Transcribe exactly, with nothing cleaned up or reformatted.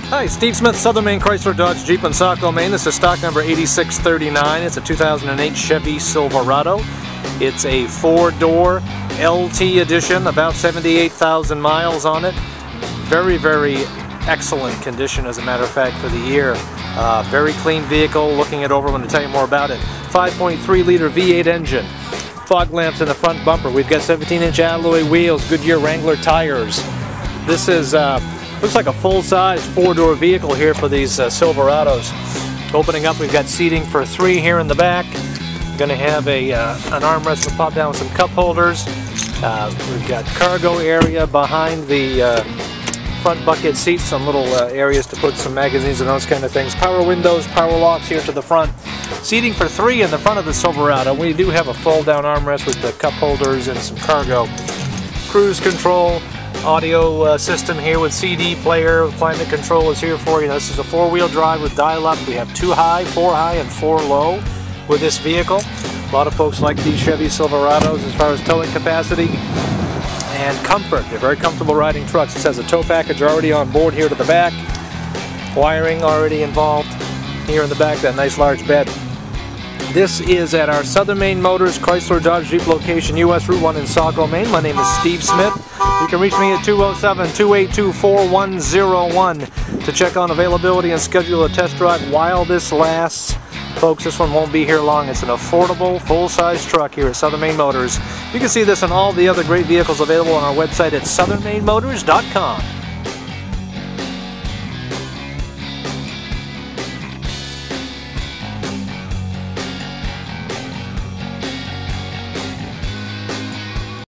Hi, Steve Smith, Southern Maine Chrysler Dodge Jeep in Saco, Maine. This is stock number eighty-six thirty-nine. It's a two thousand eight Chevy Silverado. It's a four-door L T edition, about seventy-eight thousand miles on it. Very, very excellent condition, as a matter of fact, for the year. Uh, very clean vehicle. Looking it over, I'm going to tell you more about it. five point three liter V eight engine. Fog lamps in the front bumper. We've got seventeen inch alloy wheels, Goodyear Wrangler tires. This is uh, looks like a full-size four-door vehicle here for these uh, Silverados. Opening up, we've got seating for three here in the back. We're going to have a uh, an armrest to pop down with some cup holders. Uh, we've got cargo area behind the uh, front bucket seats, some little uh, areas to put some magazines and those kind of things. Power windows, power locks here to the front. Seating for three in the front of the Silverado. We do have a fold-down armrest with the cup holders and some cargo. Cruise control. Audio uh, system here with C D player, climate control is here for you. This is a four-wheel drive with dial-up. We have two high, four high, and four low with this vehicle. A lot of folks like these Chevy Silverados as far as towing capacity and comfort. They're very comfortable riding trucks. This has a tow package already on board here to the back. Wiring already involved here in the back, that nice large bed. This is at our Southern Maine Motors Chrysler Dodge Jeep location, U S Route one in Saco, Maine. My name is Steve Smith. You can reach me at two oh seven, two eight two, four one oh one to check on availability and schedule a test drive while this lasts. Folks, this one won't be here long. It's an affordable, full-size truck here at Southern Maine Motors. You can see this and all the other great vehicles available on our website at southern maine motors dot com.